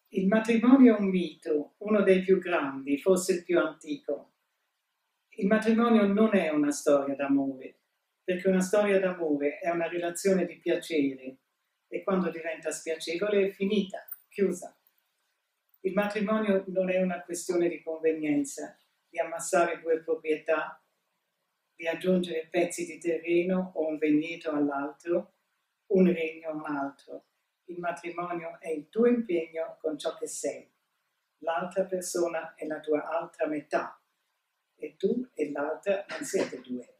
Il matrimonio è un mito, uno dei più grandi, forse il più antico. Il matrimonio non è una storia d'amore, perché una storia d'amore è una relazione di piacere e quando diventa spiacevole è finita, chiusa. Il matrimonio non è una questione di convenienza, di ammassare due proprietà, di aggiungere pezzi di terreno o un vigneto all'altro, un regno a un altro. Il matrimonio è il tuo impegno con ciò che sei. L'altra persona è la tua altra metà e tu e l'altra non siete due.